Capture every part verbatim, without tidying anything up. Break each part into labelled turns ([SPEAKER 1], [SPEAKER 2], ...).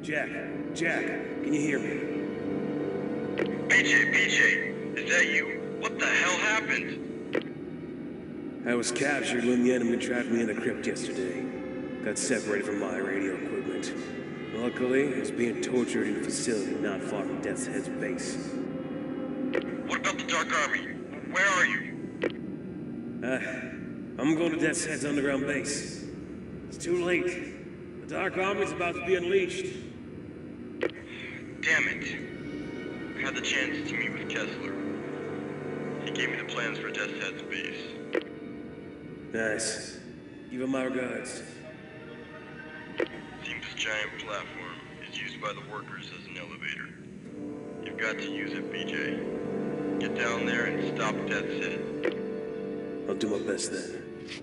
[SPEAKER 1] Jack, Jack, can you hear me?
[SPEAKER 2] B J, B J, is that you? What the hell happened?
[SPEAKER 1] I was captured when the enemy trapped me in the crypt yesterday. Got separated from my radio equipment. Luckily, I was being tortured in a facility not far from Death's Head's base.
[SPEAKER 2] What about the Dark Army? Where are you?
[SPEAKER 1] Uh, I'm going to Death's Head's underground base. It's too late. The Dark Army's about to be unleashed.
[SPEAKER 2] Damn it. I had the chance to meet with Kessler. He gave me the plans for Death's Head's base.
[SPEAKER 1] Nice. Give him my regards.
[SPEAKER 2] Seems this giant platform is used by the workers as an elevator. You've got to use it, B J. Get down there and stop Death's Head.
[SPEAKER 1] I'll do my best then.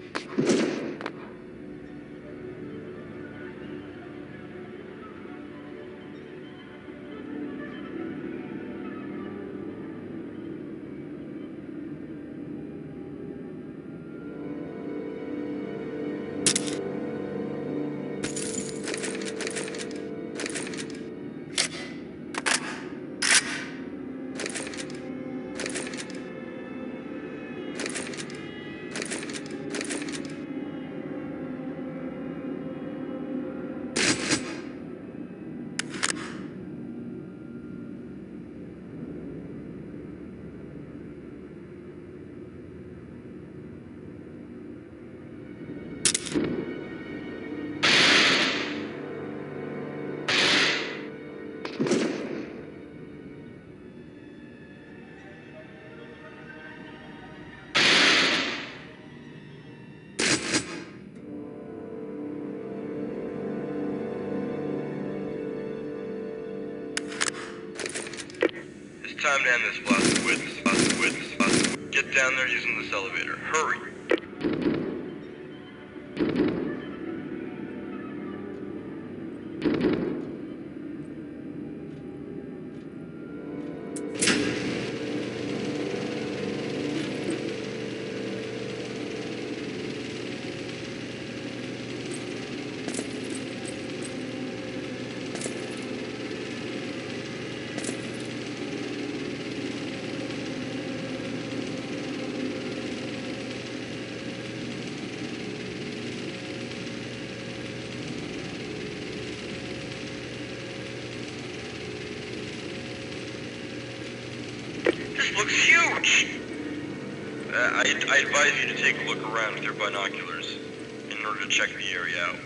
[SPEAKER 2] Time to end this, Blast Witness, Blast Witness, Blast. Get down there using this elevator. Hurry! This looks huge! Uh, I, I advise you to take a look around with your binoculars in order to check the area out.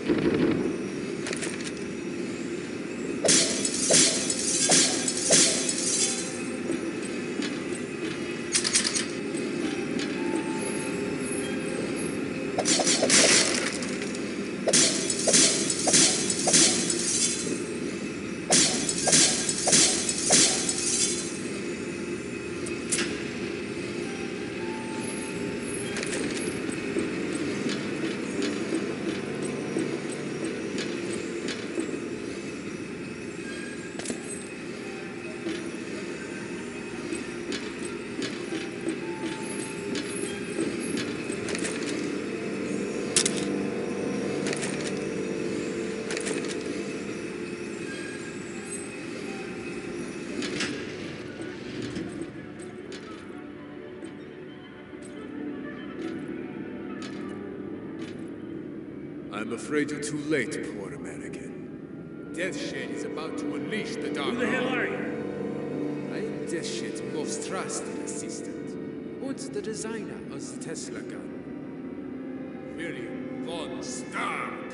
[SPEAKER 3] I'm afraid you're too late, poor American. Deathshed is about to unleash the dark.
[SPEAKER 1] Who the hell are you?
[SPEAKER 3] I am Deathshed's most trusted assistant, and the designer of the Tesla gun. William von Stark.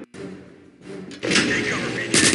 [SPEAKER 2] Take cover, B J.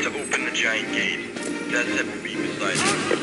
[SPEAKER 2] to open the giant gate. Death's Head will be beside you.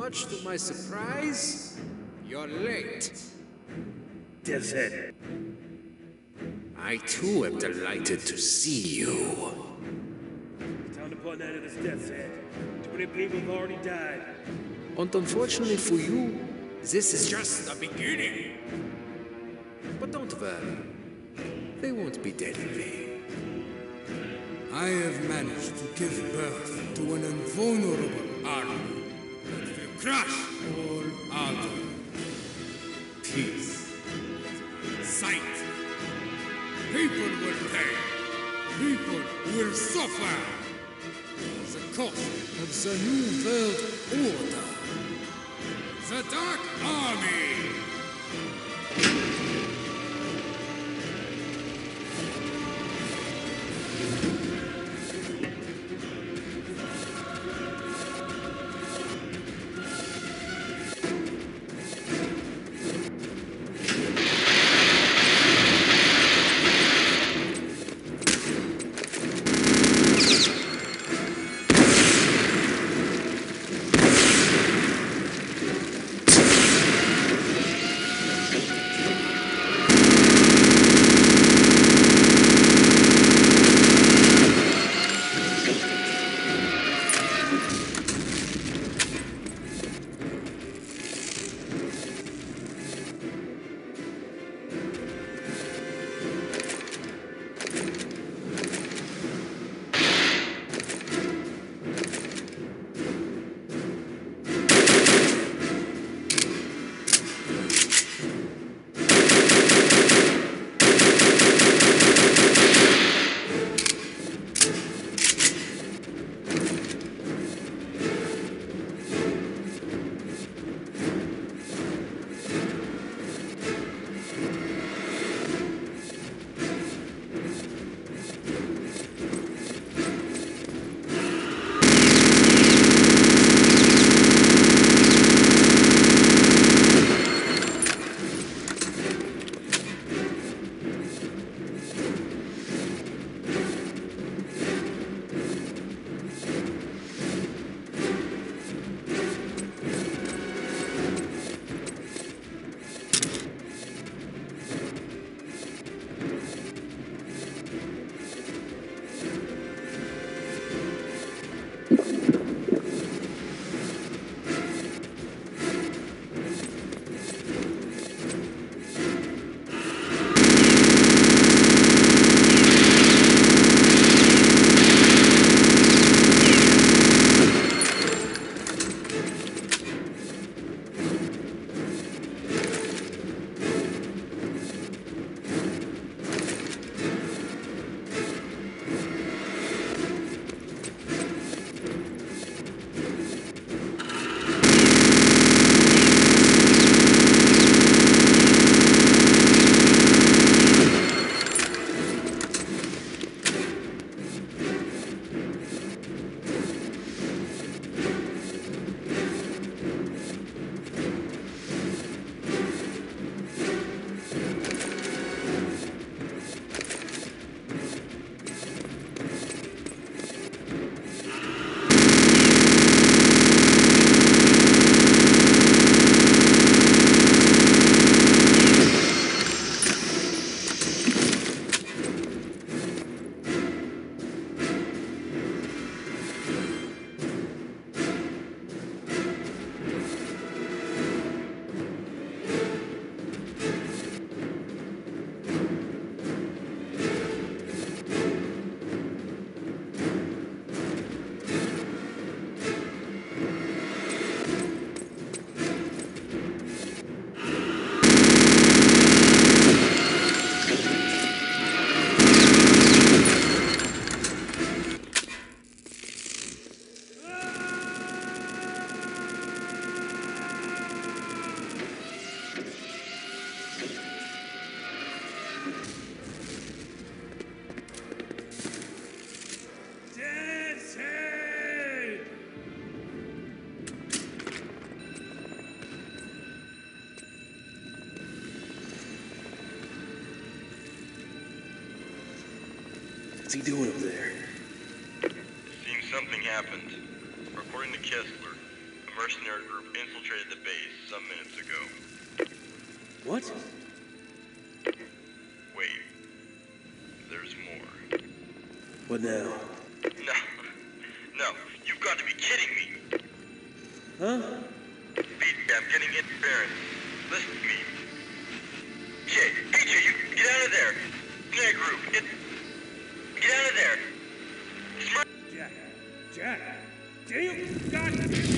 [SPEAKER 3] much to my surprise, you're late.
[SPEAKER 1] Death's Head.
[SPEAKER 3] I too am delighted to see you.
[SPEAKER 1] Time to put an end to this Death's Head. Too many people have already died.
[SPEAKER 3] And unfortunately for you, this is just the beginning. But don't worry, they won't be dead in vain.
[SPEAKER 4] I have managed to give birth to an invulnerable army that will crush all other. Peace. Sight. People will pay. People will suffer. The cost of the new world order. The Dark Army.
[SPEAKER 1] What's he doing up there?
[SPEAKER 2] Seems something happened. According to Kessler, a mercenary group infiltrated the base some minutes ago.
[SPEAKER 1] What?
[SPEAKER 2] Wait. There's more.
[SPEAKER 1] What now?
[SPEAKER 2] No. No. You've got to be kidding me.
[SPEAKER 1] Huh?
[SPEAKER 2] Pete, I'm getting interference. Listen to me. Jay, P J, you get out of there. Snare group, get... Get out of there. Smart...
[SPEAKER 1] Jack. Jack. Do you... God...